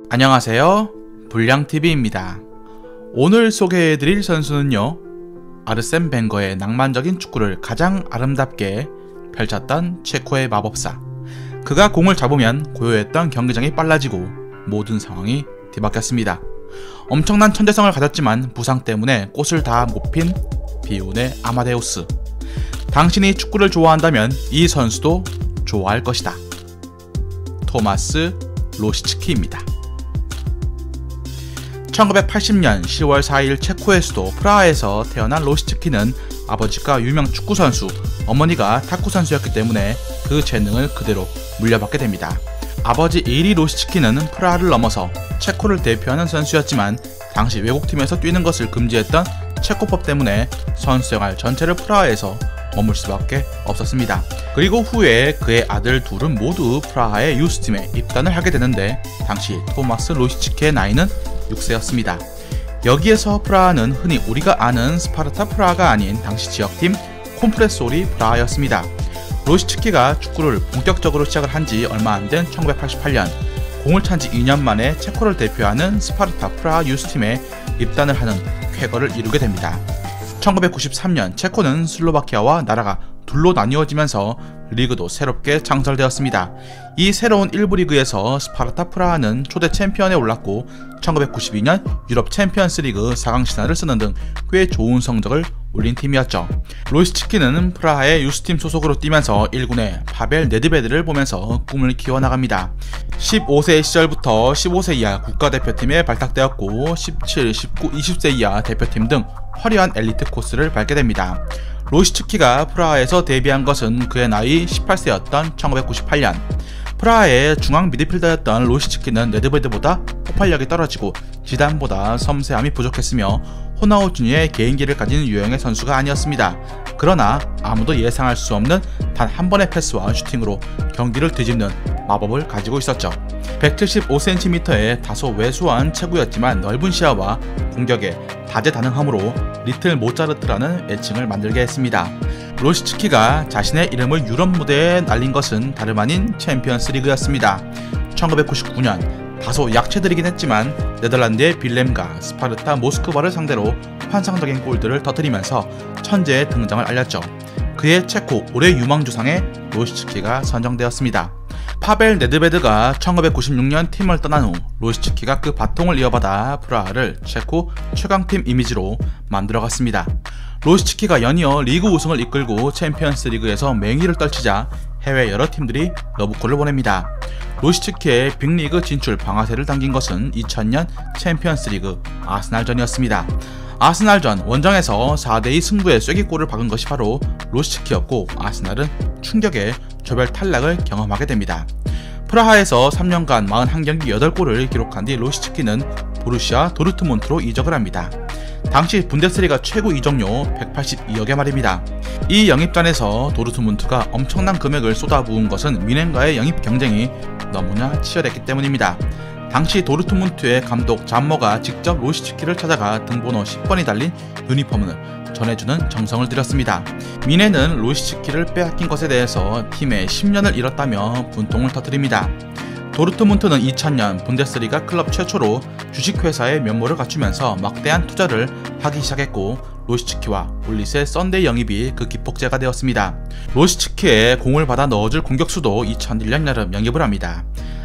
안녕하세요, 불량TV입니다. 오늘 소개해드릴 선수는요, 아르센 벵거의 낭만적인 축구를 가장 아름답게 펼쳤던 체코의 마법사. 그가 공을 잡으면 고요했던 경기장이 빨라지고 모든 상황이 뒤바뀌었습니다. 엄청난 천재성을 가졌지만 부상 때문에 꽃을 다 못 핀 비운의 아마데우스. 당신이 축구를 좋아한다면 이 선수도 좋아할 것이다. 토마스 로시츠키입니다. 1980년 10월 4일 체코의 수도 프라하에서 태어난 로시츠키는 아버지가 유명 축구 선수, 어머니가 탁구 선수였기 때문에 그 재능을 그대로 물려받게 됩니다. 아버지 이리 로시츠키는 프라하를 넘어서 체코를 대표하는 선수였지만 당시 외국팀에서 뛰는 것을 금지했던 체코법 때문에 선수 생활 전체를 프라하에서 머물 수밖에 없었습니다. 그리고 후에 그의 아들 둘은 모두 프라하의 유스팀에 입단을 하게 되는데 당시 토마스 로시츠키의 나이는 6세였습니다. 여기에서 프라하는 흔히 우리가 아는 스파르타 프라하가 아닌 당시 지역팀 콤프레소리 프라하였습니다. 로시츠키가 축구를 본격적으로 시작을 한 지 얼마 안 된 1988년, 공을 찬 지 2년 만에 체코를 대표하는 스파르타 프라하 유스팀에 입단을 하는 쾌거를 이루게 됩니다. 1993년 체코는 슬로바키아와 나라가 둘로 나뉘어지면서 리그도 새롭게 창설되었습니다. 이 새로운 1부 리그에서 스파르타 프라하는 초대 챔피언에 올랐고 1992년 유럽 챔피언스 리그 4강 신화를 쓰는 등 꽤 좋은 성적을 올린 팀이었죠. 로시츠키는 프라하의 유스팀 소속으로 뛰면서 1군의 파벨 네드베드를 보면서 꿈을 키워나갑니다. 15세 시절부터 15세 이하 국가대표팀에 발탁되었고 17, 19, 20세 이하 대표팀 등 화려한 엘리트 코스를 밟게 됩니다. 로시츠키가 프라하에서 데뷔한 것은 그의 나이 18세였던 1998년. 프라하의 중앙 미드필더였던 로시츠키는 네드베드보다 폭발력이 떨어지고 지단보다 섬세함이 부족했으며 호나우지니의 개인기를 가진 유형의 선수가 아니었습니다. 그러나 아무도 예상할 수 없는 단 한 번의 패스와 슈팅으로 경기를 뒤집는 마법을 가지고 있었죠. 175cm의 다소 왜소한 체구였지만 넓은 시야와 공격에 다재다능함으로 리틀 모차르트라는 애칭을 만들게 했습니다. 로시츠키가 자신의 이름을 유럽 무대에 날린 것은 다름 아닌 챔피언스 리그였습니다. 1999년 다소 약체들이긴 했지만 네덜란드의 빌렘과 스파르타 모스크바를 상대로 환상적인 골들을 터뜨리면서 천재의 등장을 알렸죠. 그의 체코 올해 유망주상에 로시츠키가 선정되었습니다. 파벨 네드베드가 1996년 팀을 떠난 후 로시츠키가 그 바통을 이어받아 프라하를 체코 최강팀 이미지로 만들어갔습니다. 로시츠키가 연이어 리그 우승을 이끌고 챔피언스 리그에서 맹위를 떨치자 해외 여러 팀들이 러브콜을 보냅니다. 로시츠키의 빅리그 진출 방아쇠를 당긴 것은 2000년 챔피언스 리그 아스날전이었습니다. 아스날전 원정에서 4대2 승부의 쐐기골을 박은 것이 바로 로시츠키였고 아스날은 충격의 조별 탈락을 경험하게 됩니다. 프라하에서 3년간 41경기 8골을 기록한 뒤 로시츠키는 보루시아 도르트문트로 이적을 합니다. 당시 분데스리가 최고 이적료 182억에 말입니다. 이 영입전에서 도르트문트가 엄청난 금액을 쏟아부은 것은 미넨과의 영입 경쟁이 너무나 치열했기 때문입니다. 당시 도르트문트의 감독 잠머가 직접 로시츠키를 찾아가 등번호 10번이 달린 유니폼을 전해주는 정성을 들였습니다. 미넨은 로시츠키를 빼앗긴 것에 대해서 팀에 10년을 잃었다며 분통을 터뜨립니다. 도르트문트는 2000년 분데스리가 클럽 최초로 주식회사의 면모를 갖추면서 막대한 투자를 하기 시작했고 로시츠키와 올릿의 썬데이 영입이 그 기폭제가 되었습니다. 로시츠키의 공을 받아 넣어줄 공격수도 2001년 여름 영입을 합니다.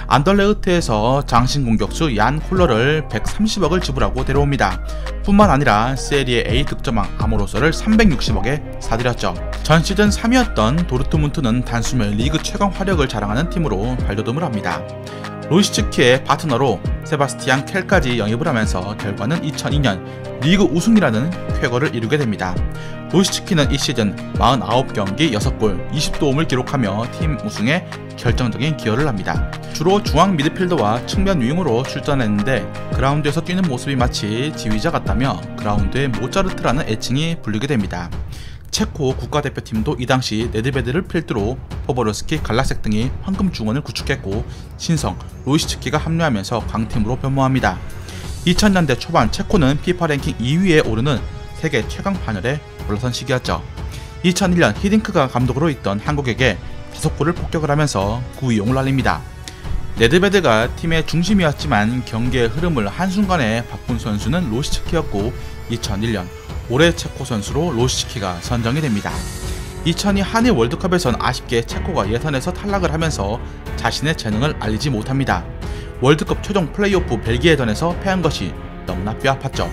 안덜레흐트에서 장신 공격수 얀 콜러를 130억을 지불하고 데려옵니다. 뿐만 아니라 세리에 A 득점왕 아모로서를 360억에 사들였죠. 전 시즌 3위였던 도르트문트는 단숨에 리그 최강 화력을 자랑하는 팀으로 발돋움을 합니다. 로시츠키의 파트너로 세바스티안 켈까지 영입을 하면서 결과는 2002년 리그 우승이라는 쾌거를 이루게 됩니다. 로시츠키는 이 시즌 49경기 6골 20도움을 기록하며 팀 우승에 결정적인 기여를 합니다. 주로 중앙 미드필더와 측면 윙으로 출전했는데 그라운드에서 뛰는 모습이 마치 지휘자 같다며 그라운드의 모차르트라는 애칭이 불리게 됩니다. 체코 국가대표팀도 이 당시 네드베드를 필두로 포보르스키, 갈라색 등이 황금 중원을 구축했고 신성 로시츠키가 합류하면서 강팀으로 변모합니다. 2000년대 초반 체코는 피파 랭킹 2위에 오르는 세계 최강 반열에 올라선 시기였죠. 2001년 히딩크가 감독으로 있던 한국에게 5골을 폭격을 하면서 9위용을 날립니다. 네드베드가 팀의 중심이었지만 경기의 흐름을 한순간에 바꾼 선수는 로시츠키였고 2001년 올해 체코 선수로 로시츠키가 선정이 됩니다. 2002 한일 월드컵에선 아쉽게 체코가 예선에서 탈락을 하면서 자신의 재능을 알리지 못합니다. 월드컵 최종 플레이오프 벨기에전에서 패한 것이 너무나 뼈아팠죠.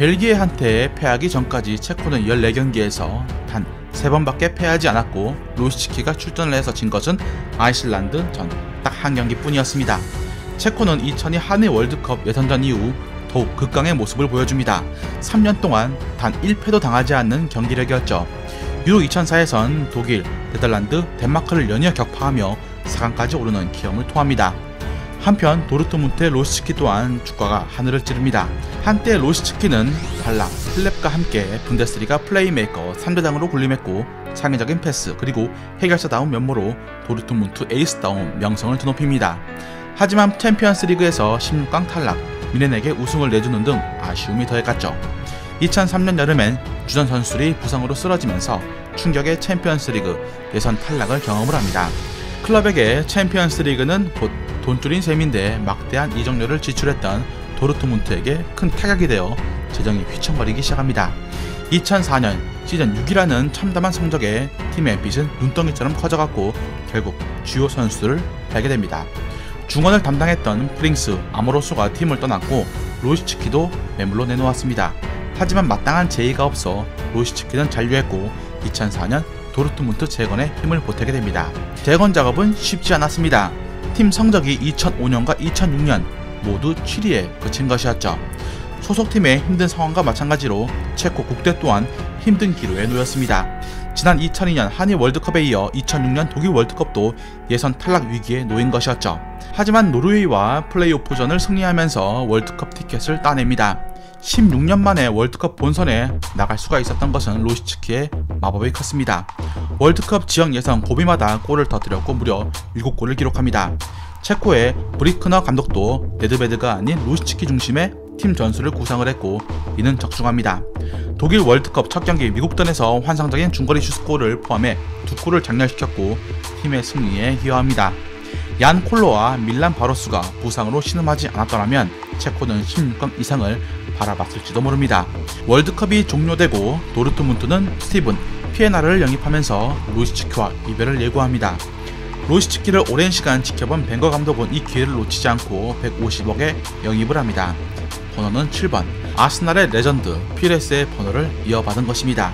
벨기에한테 패하기 전까지 체코는 14경기에서 단 3번밖에 패하지 않았고 로시츠키가 출전을 해서 진 것은 아이슬란드전 딱 한 경기뿐이었습니다. 체코는 2002 한일 월드컵 예선전 이후 더욱 극강의 모습을 보여줍니다. 3년 동안 단 1패도 당하지 않는 경기력이었죠. 유로 2004에선 독일, 네덜란드, 덴마크를 연이어 격파하며 4강까지 오르는 기염을 토합니다. 한편 도르트문트의 로시츠키 또한 주가가 하늘을 찌릅니다. 한때 로시츠키는 발락, 플랩과 함께 분데스리가 플레이메이커 3대장으로 군림했고 창의적인 패스 그리고 해결사다운 면모로 도르트문트 에이스다운 명성을 드높입니다. 하지만 챔피언스 리그에서 16강 탈락, 미넨에게 우승을 내주는 등 아쉬움이 더해갔죠. 2003년 여름엔 주전 선수들이 부상으로 쓰러지면서 충격의 챔피언스 리그 예선 탈락을 경험을 합니다. 클럽에게 챔피언스 리그는 곧 돈줄인 셈인데 막대한 이적료를 지출했던 도르트문트에게 큰 타격이 되어 재정이 휘청거리기 시작합니다. 2004년 시즌 6위라는 참담한 성적에 팀의 빚은 눈덩이처럼 커져갔고 결국 주요 선수들을 팔게 됩니다. 중원을 담당했던 프링스, 아모로소가 팀을 떠났고 로시츠키도 매물로 내놓았습니다. 하지만 마땅한 제의가 없어 로시츠키는 잔류했고 2004년 도르트문트 재건에 힘을 보태게 됩니다. 재건 작업은 쉽지 않았습니다. 팀 성적이 2005년과 2006년 모두 7위에 그친 것이었죠. 소속팀의 힘든 상황과 마찬가지로 체코 국대 또한 힘든 기로에 놓였습니다. 지난 2002년 한일 월드컵에 이어 2006년 독일 월드컵도 예선 탈락 위기에 놓인 것이었죠. 하지만 노르웨이와 플레이오프전을 승리하면서 월드컵 티켓을 따냅니다. 16년 만에 월드컵 본선에 나갈 수가 있었던 것은 로시츠키의 마법이 컸습니다. 월드컵 지역 예선 고비마다 골을 터뜨렸고 무려 7골을 기록합니다. 체코의 브리크너 감독도 네드베드가 아닌 로시츠키 중심의 팀 전술을 구상을 했고 이는 적중합니다. 독일 월드컵 첫 경기 미국전에서 환상적인 중거리 슛골을 포함해 2골을 장렬시켰고 팀의 승리에 기여합니다. 얀 콜로와 밀란 바로스가 부상으로 신음하지 않았더라면 체코는 16강 이상을 바라봤을지도 모릅니다. 월드컵이 종료되고 도르트문트는 스티븐 피에나를 영입하면서 로시츠키와 이별을 예고합니다. 로시츠키를 오랜 시간 지켜본 벵거 감독은 이 기회를 놓치지 않고 150억에 영입을 합니다. 번호는 7번, 아스날의 레전드 피레스의 번호를 이어받은 것입니다.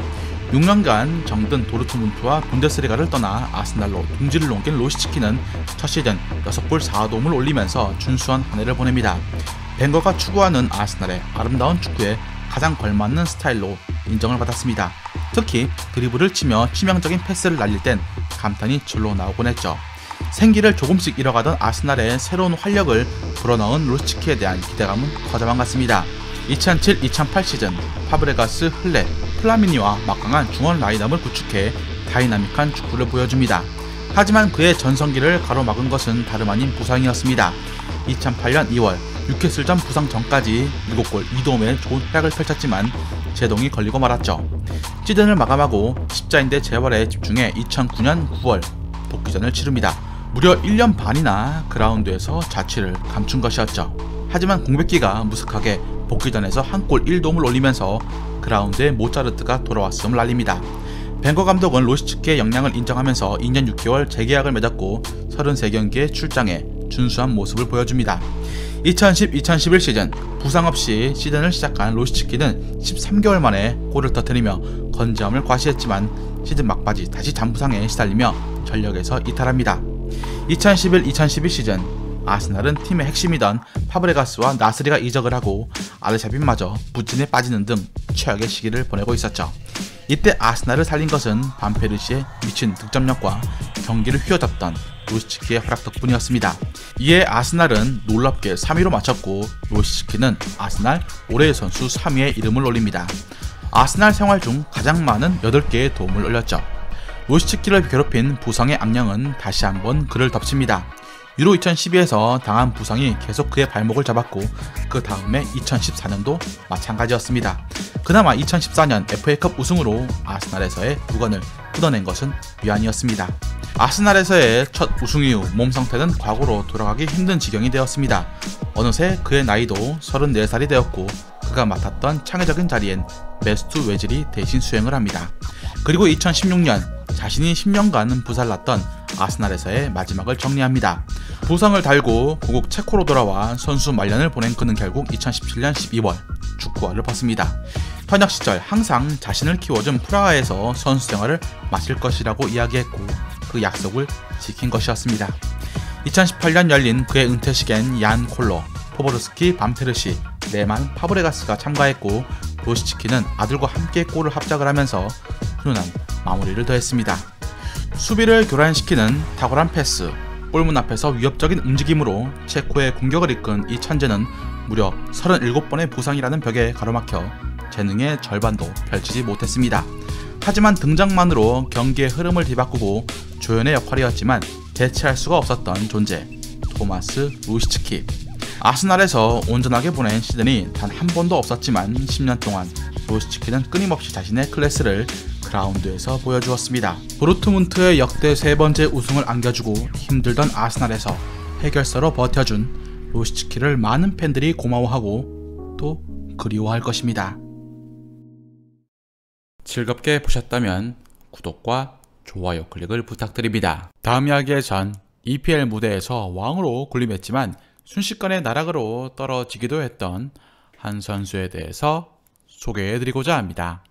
6년간 정든 도르트문트와 분데스리가를 떠나 아스날로 둥지를 넘긴 로시츠키는 첫 시즌 6골 4도움을 올리면서 준수한 한 해를 보냅니다. 벵거가 추구하는 아스날의 아름다운 축구에 가장 걸맞는 스타일로 인정을 받았습니다. 특히 드리블을 치며 치명적인 패스를 날릴 땐 감탄이 절로 나오곤 했죠. 생기를 조금씩 잃어가던 아스날의 새로운 활력을 불어넣은 로시츠키에 대한 기대감은 커져만 갔습니다. 2007-2008 시즌 파브레가스, 흘레, 플라미니와 막강한 중원 라인업을 구축해 다이나믹한 축구를 보여줍니다. 하지만 그의 전성기를 가로막은 것은 다름 아닌 부상이었습니다. 2008년 2월 뉴캐슬전 부상 전까지 7골 2도움의 좋은 활약을 펼쳤지만 제동이 걸리고 말았죠. 시즌을 마감하고 십자인대 재활에 집중해 2009년 9월 복귀전을 치릅니다. 무려 1년 반이나 그라운드에서 자취를 감춘 것이었죠. 하지만 공백기가 무색하게 복귀전에서 한 골 1도움을 올리면서 그라운드에 모차르트가 돌아왔음을 알립니다. 벵거 감독은 로시츠키의 역량을 인정하면서 2년 6개월 재계약을 맺었고 33경기에 출장해 준수한 모습을 보여줍니다. 2010-2011 시즌 부상 없이 시즌을 시작한 로시츠키는 13개월 만에 골을 터뜨리며 건재함을 과시했지만 시즌 막바지 다시 잔부상에 시달리며 전력에서 이탈합니다. 2011-2012 시즌 아스날은 팀의 핵심이던 파브레가스와 나스리가 이적을 하고 아르샤빈마저 부진에 빠지는 등 최악의 시기를 보내고 있었죠. 이때 아스날을 살린 것은 반페르시의 미친 득점력과 경기를 휘어잡던 로시츠키의 활약 덕분이었습니다. 이에 아스날은 놀랍게 3위로 마쳤고 로시츠키는 아스날 올해의 선수 3위에 이름을 올립니다. 아스날 생활 중 가장 많은 8개의 도움을 올렸죠. 로시츠키를 괴롭힌 부상의 악령은 다시 한번 그를 덮칩니다. 유로 2012에서 당한 부상이 계속 그의 발목을 잡았고 그 다음에 2014년도 마찬가지였습니다. 그나마 2014년 FA컵 우승으로 아스날에서의 무관을 뜯어낸 것은 위안이었습니다. 아스날에서의 첫 우승 이후 몸 상태는 과거로 돌아가기 힘든 지경이 되었습니다. 어느새 그의 나이도 34살이 되었고 그가 맡았던 창의적인 자리엔 메스투 외질이 대신 수행을 합니다. 그리고 2016년 자신이 10년간 부살났던 아스날에서의 마지막을 정리합니다. 부상을 달고 고국 체코로 돌아와 선수 말년을 보낸 그는 결국 2017년 12월 축구화를 벗습니다. 현역 시절 항상 자신을 키워준 프라하에서 선수 생활을 마칠 것이라고 이야기했고 그 약속을 지킨 것이었습니다. 2018년 열린 그의 은퇴식엔 얀 콜러, 포보르스키 밤페르시, 네만 파브레가스가 참가했고 로시츠키는 아들과 함께 골을 합작을 하면서 훈훈한 마무리를 더했습니다. 수비를 교란시키는 탁월한 패스, 골문 앞에서 위협적인 움직임으로 체코의 공격을 이끈 이 천재는 무려 37번의 부상이라는 벽에 가로막혀 재능의 절반도 펼치지 못했습니다. 하지만 등장만으로 경기의 흐름을 뒤바꾸고 조연의 역할이었지만 대체할 수가 없었던 존재, 토마스 로시츠키. 아스날에서 온전하게 보낸 시즌이 단 한 번도 없었지만 10년 동안 로시츠키는 끊임없이 자신의 클래스를 그라운드에서 보여주었습니다. 도르트문트의 역대 3번째 우승을 안겨주고 힘들던 아스날에서 해결사로 버텨준 로시츠키를 많은 팬들이 고마워하고 또 그리워할 것입니다. 즐겁게 보셨다면 구독과 좋아요 클릭을 부탁드립니다. 다음 이야기의 전 EPL 무대에서 왕으로 군림했지만 순식간에 나락으로 떨어지기도 했던 한 선수에 대해서 소개해드리고자 합니다.